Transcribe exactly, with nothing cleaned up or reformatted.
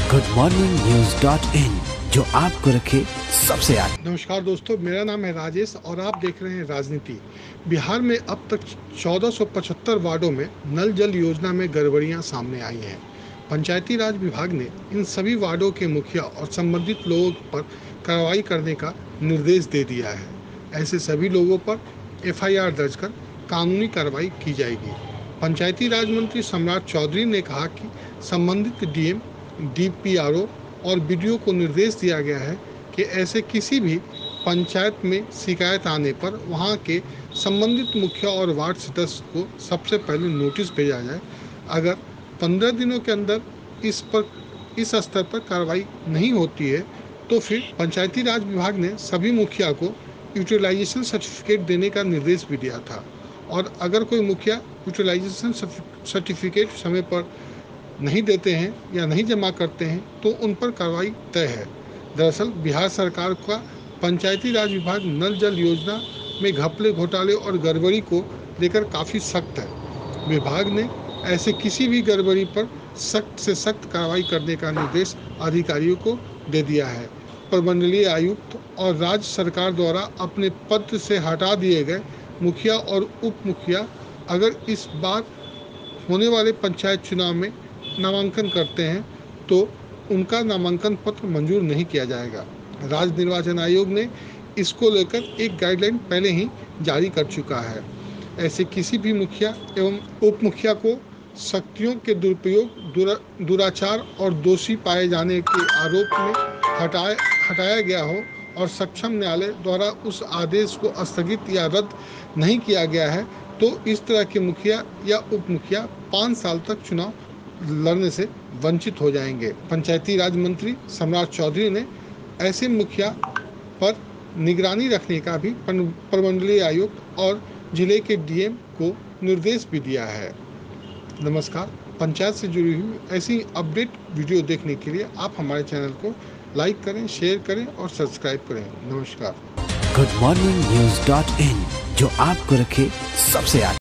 Good morning news dot in, जो आपको रखे सबसे आगे। नमस्कार दोस्तों, मेरा नाम है राजेश और आप देख रहे हैं राजनीति। बिहार में अब तक चौदह सौ पचहत्तर वार्डों में नल जल योजना में गड़बड़ियां सामने आई हैं। पंचायती राज विभाग ने इन सभी वार्डों के मुखिया और संबंधित लोगों पर कार्रवाई करने का निर्देश दे दिया है। ऐसे सभी लोगों पर एफ आई आर दर्ज कर कानूनी कार्रवाई की जाएगी। पंचायती राज मंत्री सम्राट चौधरी ने कहा कि संबंधित D M, D P R O और बी डी ओ को निर्देश दिया गया है कि ऐसे किसी भी पंचायत में शिकायत आने पर वहां के संबंधित मुखिया और वार्ड सदस्य को सबसे पहले नोटिस भेजा जाए। अगर पंद्रह दिनों के अंदर इस पर इस स्तर पर कार्रवाई नहीं होती है तो फिर पंचायती राज विभाग ने सभी मुखिया को यूटिलाइजेशन सर्टिफिकेट देने का निर्देश भी दिया था। और अगर कोई मुखिया यूटिलाइजेशन सर्टिफिकेट समय पर नहीं देते हैं या नहीं जमा करते हैं तो उन पर कार्रवाई तय है। दरअसल बिहार सरकार का पंचायती राज विभाग नल जल योजना में घपले, घोटाले और गड़बड़ी को लेकर काफ़ी सख्त है। विभाग ने ऐसे किसी भी गड़बड़ी पर सख्त से सख्त कार्रवाई करने का निर्देश अधिकारियों को दे दिया है। प्रमंडलीय आयुक्त और राज्य सरकार द्वारा अपने पद से हटा दिए गए मुखिया और उप मुखिया अगर इस बार होने वाले पंचायत चुनाव में नामांकन करते हैं तो उनका नामांकन पत्र मंजूर नहीं किया जाएगा। राज्य निर्वाचन आयोग ने इसको लेकर एक गाइडलाइन पहले ही जारी कर चुका है। ऐसे किसी भी मुखिया एवं उप मुखिया को शक्तियों के दुरुपयोग, दुरा, दुराचार और दोषी पाए जाने के आरोप में हटाए हटाया गया हो और सक्षम न्यायालय द्वारा उस आदेश को स्थगित या रद्द नहीं किया गया है तो इस तरह के मुखिया या उप मुखिया पाँच साल तक चुनाव लड़ने से वंचित हो जाएंगे। पंचायती राज मंत्री सम्राट चौधरी ने ऐसे मुखिया पर निगरानी रखने का भी प्रमंडलीय आयुक्त और जिले के डी एम को निर्देश भी दिया है। नमस्कार, पंचायत से जुड़ी हुई ऐसी अपडेट वीडियो देखने के लिए आप हमारे चैनल को लाइक करें, शेयर करें और सब्सक्राइब करें। नमस्कार। Good morning news dot in, जो आपको रखे सबसे आगे।